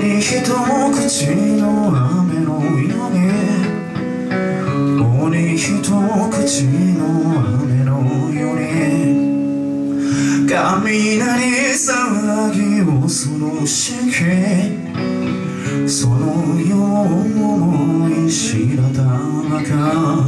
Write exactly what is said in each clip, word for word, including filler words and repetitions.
鬼一口の雨のように鬼一口の雨のように雷騒ぎを恐ろしきそのよう思い知らたまか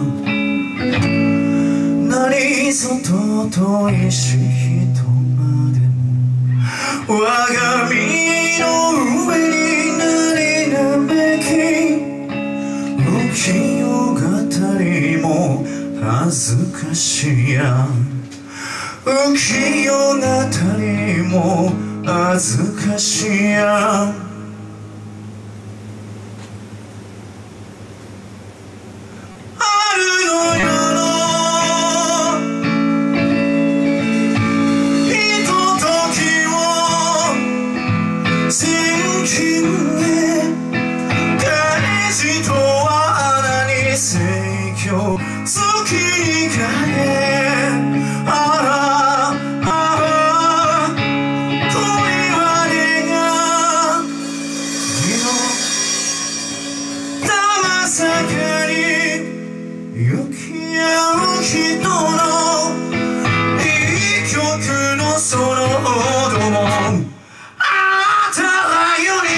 何ぞ尊いし人までも我が身の上に何なべき浮世語りも恥ずかしや浮世語りも恥ずかしや月に影あらあら恋はねが身の玉坂に行き合う人の一曲のそのほどもあたらより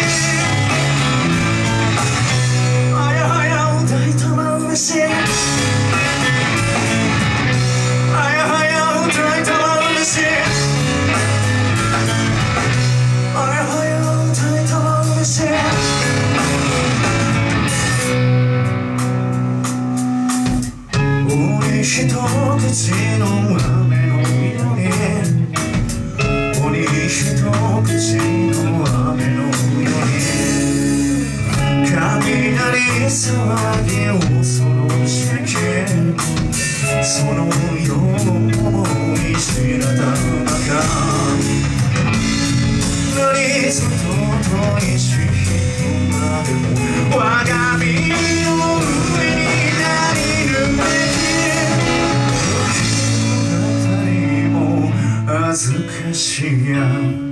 あやはや歌いたまうし一口の雨のように鬼一口の雨のように雷騒ぎを恐ろしきそのよう思い知らたまか何ぞ尊いし人までも我が身の上に何ぬべき恥ずかしや